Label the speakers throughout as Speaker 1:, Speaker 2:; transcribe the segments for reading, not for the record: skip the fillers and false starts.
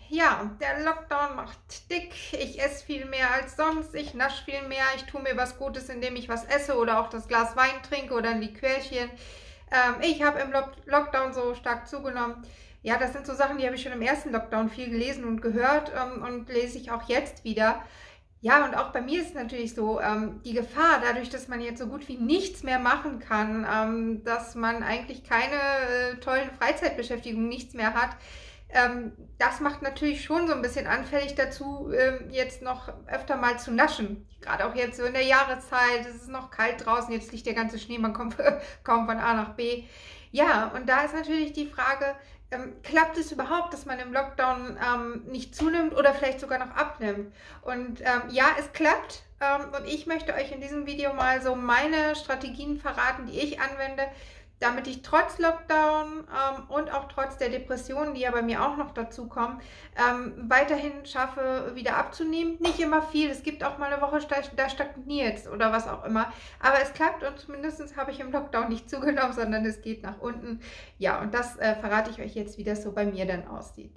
Speaker 1: Ja, der Lockdown macht dick. Ich esse viel mehr als sonst. Ich nasche viel mehr. Ich tue mir was Gutes, indem ich was esse oder auch das Glas Wein trinke oder ein Likörchen. Ich habe im Lockdown so stark zugenommen. Ja, das sind so Sachen, die habe ich schon im ersten Lockdown viel gelesen und gehört und lese ich auch jetzt wieder. Ja, und auch bei mir ist es natürlich so, die Gefahr, dadurch, dass man jetzt so gut wie nichts mehr machen kann, dass man eigentlich keine tollen Freizeitbeschäftigungen, nichts mehr hat, das macht natürlich schon so ein bisschen anfällig dazu, jetzt noch öfter mal zu naschen. Gerade auch jetzt so in der Jahreszeit, es ist noch kalt draußen, jetzt liegt der ganze Schnee, man kommt kaum von A nach B. Ja, und da ist natürlich die Frage, klappt es überhaupt, dass man im Lockdown nicht zunimmt oder vielleicht sogar noch abnimmt? Und ja, es klappt. Und ich möchte euch in diesem Video mal so meine Strategien verraten, die ich anwende, damit ich trotz Lockdown und auch trotz der Depressionen, die ja bei mir auch noch dazu kommen, weiterhin schaffe, wieder abzunehmen. Nicht immer viel, es gibt auch mal eine Woche, da stagniert es oder was auch immer. Aber es klappt und zumindest habe ich im Lockdown nicht zugenommen, sondern es geht nach unten. Ja, und das verrate ich euch jetzt, wie das so bei mir dann aussieht.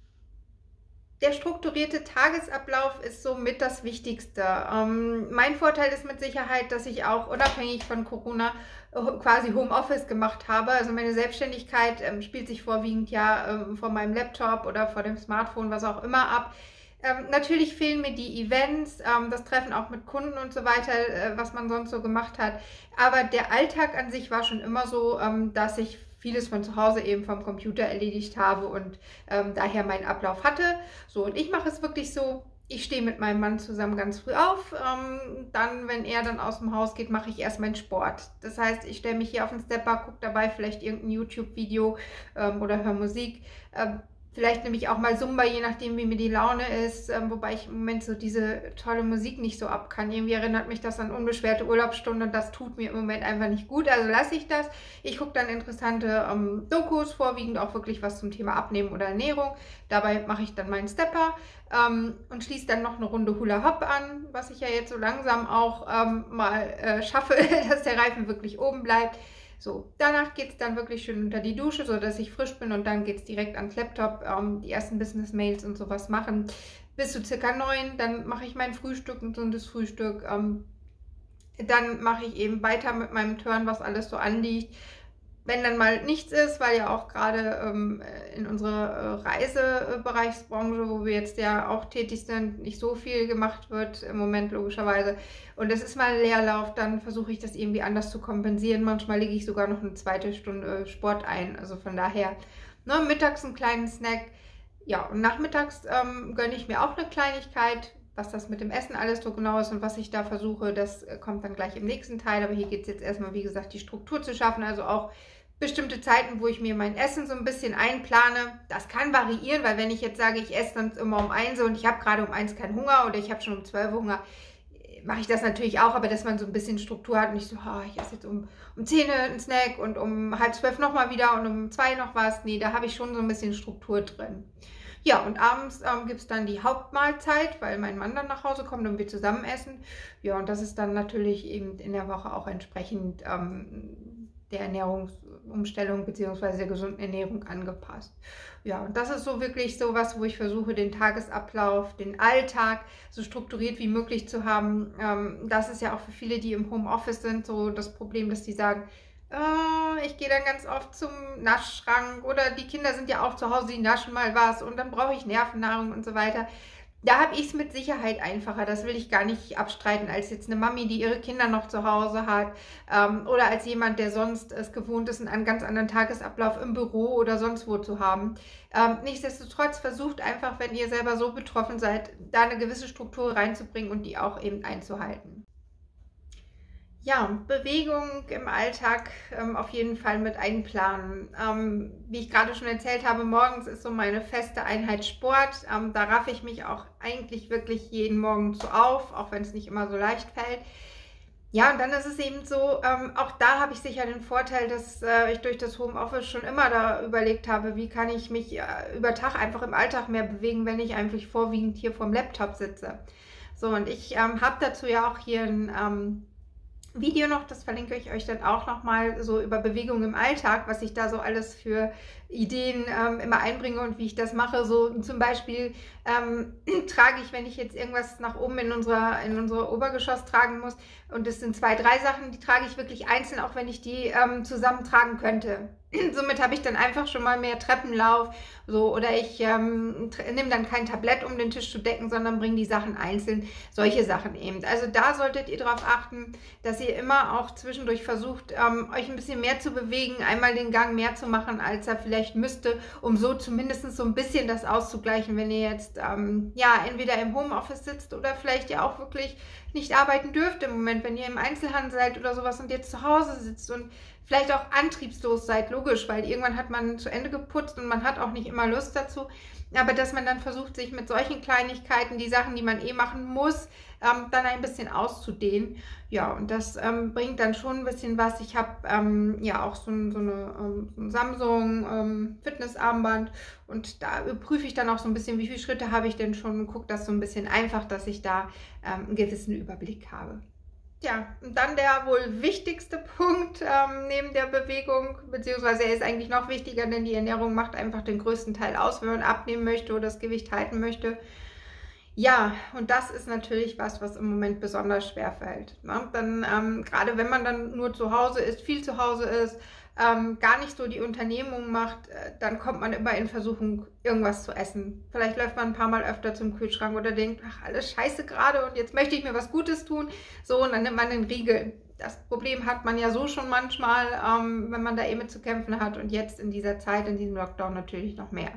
Speaker 1: Der strukturierte Tagesablauf ist somit das Wichtigste. Mein Vorteil ist mit Sicherheit, dass ich auch unabhängig von Corona quasi Homeoffice gemacht habe. Also meine Selbstständigkeit spielt sich vorwiegend ja vor meinem Laptop oder vor dem Smartphone, was auch immer ab. Natürlich fehlen mir die Events, das Treffen auch mit Kunden und so weiter, was man sonst so gemacht hat. Aber der Alltag an sich war schon immer so, dass ich vieles von zu Hause eben vom Computer erledigt habe und daher meinen Ablauf hatte. So, und ich mache es wirklich so, ich stehe mit meinem Mann zusammen ganz früh auf. Dann, wenn er dann aus dem Haus geht, mache ich erst meinen Sport. Das heißt, ich stelle mich hier auf den Stepper, gucke dabei vielleicht irgendein YouTube-Video oder höre Musik. Vielleicht nehme ich auch mal Zumba, je nachdem, wie mir die Laune ist, wobei ich im Moment so diese tolle Musik nicht so ab kann. Irgendwie erinnert mich das an unbeschwerte Urlaubsstunden und das tut mir im Moment einfach nicht gut, also lasse ich das. Ich gucke dann interessante Dokus, vorwiegend auch wirklich was zum Thema Abnehmen oder Ernährung. Dabei mache ich dann meinen Stepper und schließe dann noch eine Runde Hula Hoop an, was ich ja jetzt so langsam auch mal schaffe, dass der Reifen wirklich oben bleibt. So, danach geht es dann wirklich schön unter die Dusche, sodass ich frisch bin und dann geht es direkt ans Laptop, die ersten Business-Mails und sowas machen. Bis zu circa 9, dann mache ich mein Frühstück, ein gesundes Frühstück. Dann mache ich eben weiter mit meinem Turn, was alles so anliegt. Wenn dann mal nichts ist, weil ja auch gerade in unserer Reisebereichsbranche, wo wir jetzt ja auch tätig sind, nicht so viel gemacht wird im Moment logischerweise. Und es ist mal Leerlauf, dann versuche ich das irgendwie anders zu kompensieren. Manchmal lege ich sogar noch eine zweite Stunde Sport ein. Also von daher, ne, mittags einen kleinen Snack. Ja, und nachmittags gönne ich mir auch eine Kleinigkeit. Was das mit dem Essen alles so genau ist und was ich da versuche, das kommt dann gleich im nächsten Teil. Aber hier geht es jetzt erstmal, wie gesagt, die Struktur zu schaffen. Also auch bestimmte Zeiten, wo ich mir mein Essen so ein bisschen einplane. Das kann variieren, weil wenn ich jetzt sage, ich esse dann immer um 1 und ich habe gerade um 1 keinen Hunger oder ich habe schon um 12 Hunger, mache ich das natürlich auch, aber dass man so ein bisschen Struktur hat und nicht so, oh, ich esse jetzt um 10 einen Snack und um 11:30 nochmal wieder und um 2 noch was. Nee, da habe ich schon so ein bisschen Struktur drin. Ja, und abends gibt es dann die Hauptmahlzeit, weil mein Mann dann nach Hause kommt und wir zusammen essen. Ja, und das ist dann natürlich eben in der Woche auch entsprechend der Ernährungsumstellung bzw. der gesunden Ernährung angepasst. Ja, und das ist so wirklich so was, wo ich versuche, den Tagesablauf, den Alltag so strukturiert wie möglich zu haben. Das ist ja auch für viele, die im Homeoffice sind, so das Problem, dass die sagen, ich gehe dann ganz oft zum Naschschrank oder die Kinder sind ja auch zu Hause, die naschen mal was und dann brauche ich Nervennahrung und so weiter. Da habe ich es mit Sicherheit einfacher, das will ich gar nicht abstreiten, als jetzt eine Mami, die ihre Kinder noch zu Hause hat oder als jemand, der sonst es gewohnt ist, einen ganz anderen Tagesablauf im Büro oder sonst wo zu haben. Nichtsdestotrotz versucht einfach, wenn ihr selber so betroffen seid, da eine gewisse Struktur reinzubringen und die auch eben einzuhalten. Ja, Bewegung im Alltag auf jeden Fall mit einplanen. Wie ich gerade schon erzählt habe, morgens ist so meine feste Einheit Sport. Da raffe ich mich auch eigentlich wirklich jeden Morgen zu auf, auch wenn es nicht immer so leicht fällt. Ja, und dann ist es eben so, auch da habe ich sicher den Vorteil, dass ich durch das Homeoffice schon immer da überlegt habe, wie kann ich mich über Tag einfach im Alltag mehr bewegen, wenn ich eigentlich vorwiegend hier vorm Laptop sitze. So, und ich habe dazu ja auch hier ein Video noch, das verlinke ich euch dann auch nochmal, so über Bewegung im Alltag, was ich da so alles für Ideen immer einbringe und wie ich das mache. So zum Beispiel trage ich, wenn ich jetzt irgendwas nach oben in unser Obergeschoss tragen muss, und es sind 2, 3 Sachen, die trage ich wirklich einzeln, auch wenn ich die zusammen tragen könnte. Somit habe ich dann einfach schon mal mehr Treppenlauf, so, oder ich nehme dann kein Tablett, um den Tisch zu decken, sondern bringe die Sachen einzeln, solche Sachen eben. Also da solltet ihr darauf achten, dass ihr immer auch zwischendurch versucht, euch ein bisschen mehr zu bewegen, einmal den Gang mehr zu machen, als er vielleicht müsste, um so zumindest so ein bisschen das auszugleichen, wenn ihr jetzt ja entweder im Homeoffice sitzt oder vielleicht ja auch wirklich nicht arbeiten dürft im Moment, wenn ihr im Einzelhandel seid oder sowas und jetzt zu Hause sitzt und vielleicht auch antriebslos seid, logisch, weil irgendwann hat man zu Ende geputzt und man hat auch nicht immer Lust dazu. Aber dass man dann versucht, sich mit solchen Kleinigkeiten, die Sachen, die man eh machen muss, dann ein bisschen auszudehnen. Ja, und das bringt dann schon ein bisschen was. Ich habe ja auch so ein Samsung Fitnessarmband, und da prüfe ich dann auch so ein bisschen, wie viele Schritte habe ich denn schon, und gucke das so ein bisschen einfach, dass ich da einen gewissen Überblick habe. Ja, und dann der wohl wichtigste Punkt neben der Bewegung, beziehungsweise er ist eigentlich noch wichtiger, denn die Ernährung macht einfach den größten Teil aus, wenn man abnehmen möchte oder das Gewicht halten möchte. Ja, und das ist natürlich was im Moment besonders schwer fällt. Ne? Dann, gerade wenn man dann nur zu Hause ist, viel zu Hause ist, gar nicht so die Unternehmung macht, dann kommt man immer in Versuchung, irgendwas zu essen. Vielleicht läuft man ein paar Mal öfter zum Kühlschrank oder denkt, ach, alles scheiße gerade und jetzt möchte ich mir was Gutes tun. So, und dann nimmt man den Riegel. Das Problem hat man ja so schon manchmal, wenn man da eben mit zu kämpfen hat, und jetzt in dieser Zeit, in diesem Lockdown natürlich noch mehr.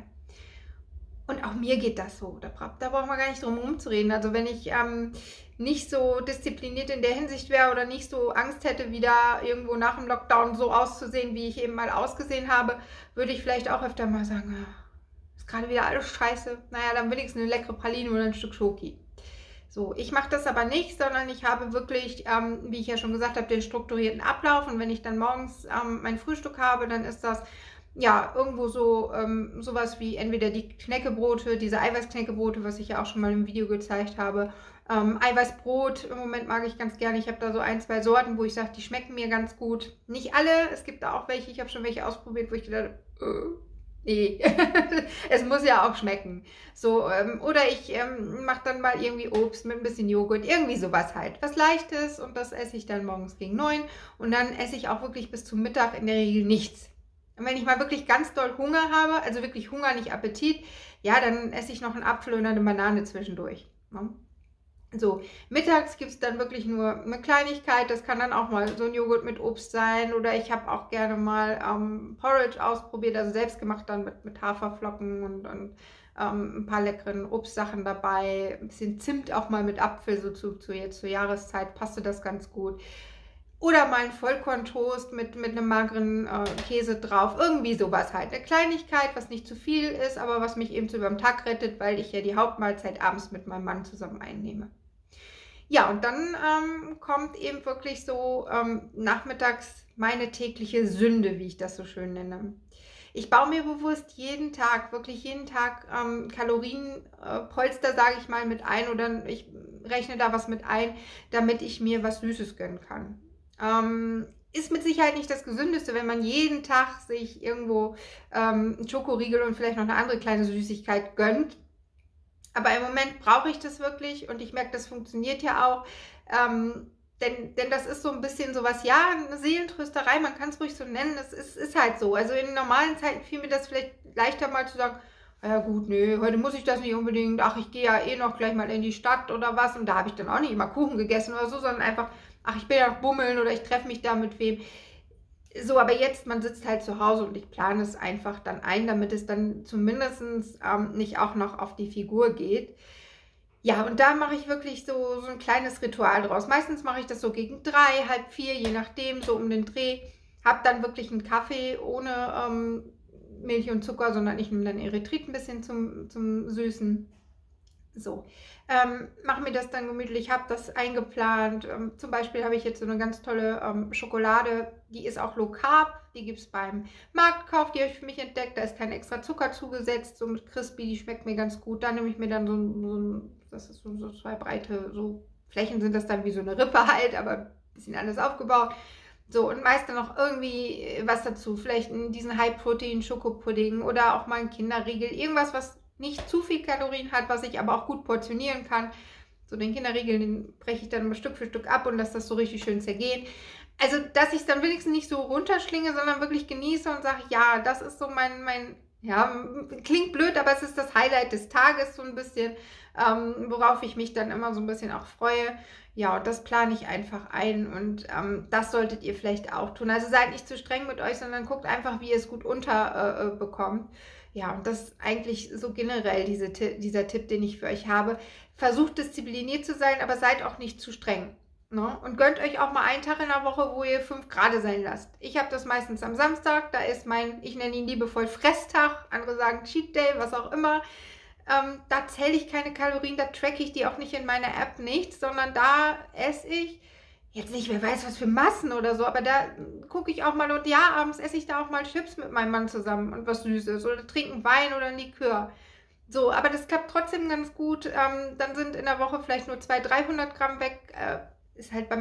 Speaker 1: Und auch mir geht das so, da braucht man gar nicht drum herum zu reden. Also wenn ich nicht so diszipliniert in der Hinsicht wäre oder nicht so Angst hätte, wieder irgendwo nach dem Lockdown so auszusehen, wie ich eben mal ausgesehen habe, würde ich vielleicht auch öfter mal sagen, ist gerade wieder alles scheiße. Naja, dann wenigstens eine leckere Praline oder ein Stück Schoki. So, ich mache das aber nicht, sondern ich habe wirklich, wie ich ja schon gesagt habe, den strukturierten Ablauf. Und wenn ich dann morgens mein Frühstück habe, dann ist das ja irgendwo so sowas wie entweder die Knäckebrote, diese Eiweißknäckebrote, was ich ja auch schon mal im Video gezeigt habe. Eiweißbrot im Moment mag ich ganz gerne. Ich habe da so 1, 2 Sorten, wo ich sage, die schmecken mir ganz gut. Nicht alle, es gibt da auch welche, ich habe schon welche ausprobiert, wo ich gedacht habe, nee, es muss ja auch schmecken. So, oder ich mache dann mal irgendwie Obst mit ein bisschen Joghurt, irgendwie sowas halt. Was Leichtes, und das esse ich dann morgens gegen 9, und dann esse ich auch wirklich bis zum Mittag in der Regel nichts. Und wenn ich mal wirklich ganz doll Hunger habe, also wirklich Hunger, nicht Appetit, ja, dann esse ich noch einen Apfel oder eine Banane zwischendurch. Ne? So, mittags gibt es dann wirklich nur eine Kleinigkeit, das kann dann auch mal so ein Joghurt mit Obst sein, oder ich habe auch gerne mal Porridge ausprobiert, also selbst gemacht dann mit Haferflocken und ein paar leckeren Obstsachen dabei, ein bisschen Zimt auch mal mit Apfel, so jetzt zur Jahreszeit passte das ganz gut. Oder mal ein Vollkorntoast mit einem mageren Käse drauf. Irgendwie sowas halt. Eine Kleinigkeit, was nicht zu viel ist, aber was mich eben so über den Tag rettet, weil ich ja die Hauptmahlzeit abends mit meinem Mann zusammen einnehme. Ja, und dann kommt eben wirklich so nachmittags meine tägliche Sünde, wie ich das so schön nenne. Ich baue mir bewusst jeden Tag, wirklich jeden Tag Kalorienpolster, sage ich mal, mit ein, oder ich rechne da was mit ein, damit ich mir was Süßes gönnen kann. Ist mit Sicherheit nicht das Gesündeste, wenn man jeden Tag sich irgendwo einen Schokoriegel und vielleicht noch eine andere kleine Süßigkeit gönnt. Aber im Moment brauche ich das wirklich, und ich merke, das funktioniert ja auch. Denn das ist so ein bisschen sowas, ja, eine Seelentrösterei, man kann es ruhig so nennen, es ist halt so. Also in normalen Zeiten fiel mir das vielleicht leichter, mal zu sagen, ja gut, nee, heute muss ich das nicht unbedingt, ach, ich gehe ja eh noch gleich mal in die Stadt oder was, und da habe ich dann auch nicht immer Kuchen gegessen oder so, sondern einfach, ach, ich bin ja noch bummeln oder ich treffe mich da mit wem. So, aber jetzt, man sitzt halt zu Hause, und ich plane es einfach dann ein, damit es dann zumindest nicht auch noch auf die Figur geht. Ja, und da mache ich wirklich so ein kleines Ritual draus. Meistens mache ich das so gegen 3, halb 4, je nachdem, so um den Dreh. Habe dann wirklich einen Kaffee ohne Milch und Zucker, sondern ich nehme dann Erythrit ein bisschen zum Süßen. So, mache mir das dann gemütlich, habe das eingeplant. Zum Beispiel habe ich jetzt so eine ganz tolle Schokolade, die ist auch Low Carb, die gibt es beim Marktkauf, die habe ich für mich entdeckt, da ist kein extra Zucker zugesetzt, so mit Crispy, die schmeckt mir ganz gut. Da nehme ich mir dann das ist so 2 breite, so Flächen sind das dann wie so eine Rippe halt, aber bisschen anders aufgebaut. So, und meist dann noch irgendwie was dazu. Vielleicht diesen High-Protein-Schokopudding oder auch mal ein Kinderriegel. Irgendwas, was nicht zu viel Kalorien hat, was ich aber auch gut portionieren kann. So den Kinderriegel, den breche ich dann mal Stück für Stück ab und lasse das so richtig schön zergehen. Also, dass ich es dann wenigstens nicht so runterschlinge, sondern wirklich genieße und sage, ja, das ist so ja, klingt blöd, aber es ist das Highlight des Tages so ein bisschen, worauf ich mich dann immer so ein bisschen auch freue. Ja, und das plane ich einfach ein und das solltet ihr vielleicht auch tun. Also seid nicht zu streng mit euch, sondern guckt einfach, wie ihr es gut unterbekommt. Ja, und das ist eigentlich so generell dieser Tipp, den ich für euch habe. Versucht diszipliniert zu sein, aber seid auch nicht zu streng. Ne? Und gönnt euch auch mal einen Tag in der Woche, wo ihr 5 Grad sein lasst. Ich habe das meistens am Samstag, da ist ich nenne ihn liebevoll Fresstag, andere sagen Cheat Day, was auch immer. Da zähle ich keine Kalorien, da tracke ich die auch nicht in meiner App nichts, sondern da esse ich, jetzt nicht, wer weiß was für Massen oder so, aber da gucke ich auch mal und ja, abends esse ich da auch mal Chips mit meinem Mann zusammen und was Süßes oder trinken Wein oder ein Likör. So, aber das klappt trotzdem ganz gut. Dann sind in der Woche vielleicht nur 200-300 Gramm weg. Ist halt bei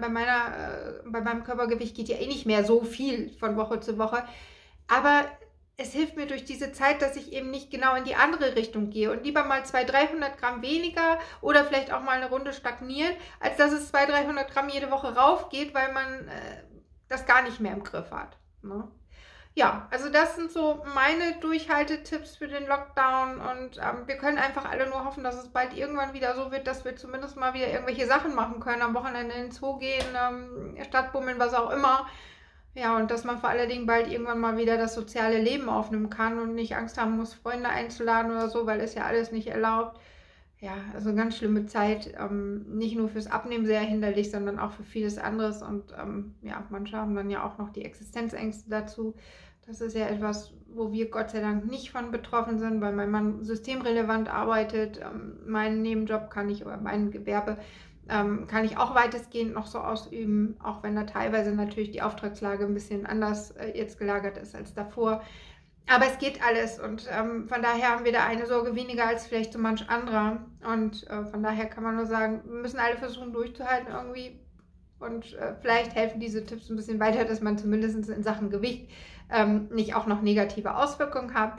Speaker 1: meinem Körpergewicht geht ja eh nicht mehr so viel von Woche zu Woche. Aber es hilft mir durch diese Zeit, dass ich eben nicht genau in die andere Richtung gehe und lieber mal 200-300 Gramm weniger oder vielleicht auch mal eine Runde stagniert, als dass es 200-300 Gramm jede Woche raufgeht, weil man das gar nicht mehr im Griff hat. Ne? Ja, also das sind so meine Durchhaltetipps für den Lockdown und wir können einfach alle nur hoffen, dass es bald irgendwann wieder so wird, dass wir zumindest mal wieder irgendwelche Sachen machen können, am Wochenende in den Zoo gehen, Stadtbummeln, was auch immer. Ja, und dass man vor allen Dingen bald irgendwann mal wieder das soziale Leben aufnehmen kann und nicht Angst haben muss, Freunde einzuladen oder so, weil es ja alles nicht erlaubt. Ja, also eine ganz schlimme Zeit, nicht nur fürs Abnehmen sehr hinderlich, sondern auch für vieles anderes und ja, manche haben dann ja auch noch die Existenzängste dazu. Das ist ja etwas, wo wir Gott sei Dank nicht von betroffen sind, weil mein Mann systemrelevant arbeitet, meinen Nebenjob kann ich oder mein Gewerbe kann ich auch weitestgehend noch so ausüben, auch wenn da teilweise natürlich die Auftragslage ein bisschen anders jetzt gelagert ist als davor. Aber es geht alles und von daher haben wir da eine Sorge weniger als vielleicht so manch anderer. Und von daher kann man nur sagen, wir müssen alle versuchen durchzuhalten irgendwie. Und vielleicht helfen diese Tipps ein bisschen weiter, dass man zumindest in Sachen Gewicht nicht auch noch negative Auswirkungen hat.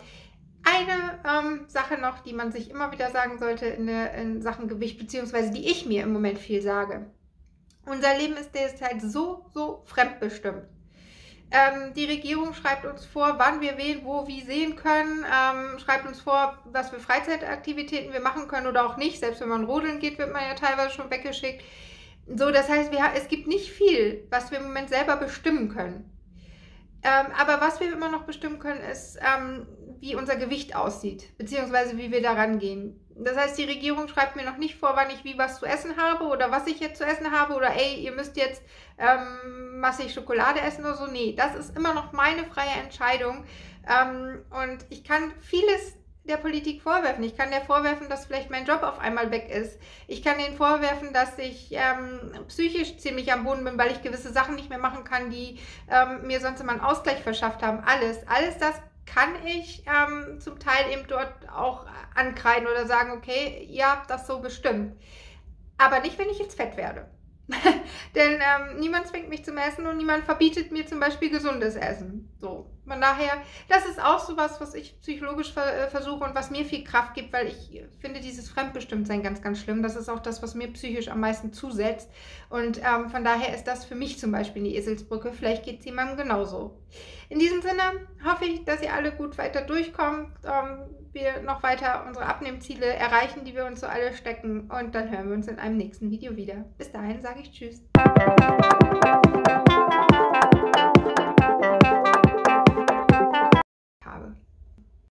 Speaker 1: Eine Sache noch, die man sich immer wieder sagen sollte in Sachen Gewicht, beziehungsweise die ich mir im Moment viel sage. Unser Leben ist derzeit so fremdbestimmt. Die Regierung schreibt uns vor, wann wir wen, wo, wie sehen können, schreibt uns vor, was für Freizeitaktivitäten wir machen können oder auch nicht. Selbst wenn man rodeln geht, wird man ja teilweise schon weggeschickt. So, das heißt, es gibt nicht viel, was wir im Moment selber bestimmen können. Aber was wir immer noch bestimmen können, ist, wie unser Gewicht aussieht, beziehungsweise wie wir da rangehen. Das heißt, die Regierung schreibt mir noch nicht vor, wann ich wie was zu essen habe oder was ich jetzt zu essen habe oder ey, ihr müsst jetzt massig Schokolade essen oder so. Nee, das ist immer noch meine freie Entscheidung und ich kann vieles der Politik vorwerfen. Ich kann der vorwerfen, dass vielleicht mein Job auf einmal weg ist. Ich kann denen vorwerfen, dass ich psychisch ziemlich am Boden bin, weil ich gewisse Sachen nicht mehr machen kann, die mir sonst immer einen Ausgleich verschafft haben. Alles das kann ich zum Teil eben dort auch ankreiden oder sagen, okay, ihr habt das so bestimmt. Aber nicht, wenn ich jetzt fett werde. Denn niemand zwingt mich zum Essen und niemand verbietet mir zum Beispiel gesundes Essen. So, von daher, das ist auch sowas, was ich psychologisch versuche und was mir viel Kraft gibt, weil ich finde dieses Fremdbestimmtsein ganz, ganz schlimm. Das ist auch das, was mir psychisch am meisten zusetzt. Und von daher ist das für mich zum Beispiel eine Eselsbrücke. Vielleicht geht es jemandem genauso. In diesem Sinne hoffe ich, dass ihr alle gut weiter durchkommt, wir noch weiter unsere Abnehmziele erreichen, die wir uns so alle stecken. Und dann hören wir uns in einem nächsten Video wieder. Bis dahin sage ich Tschüss.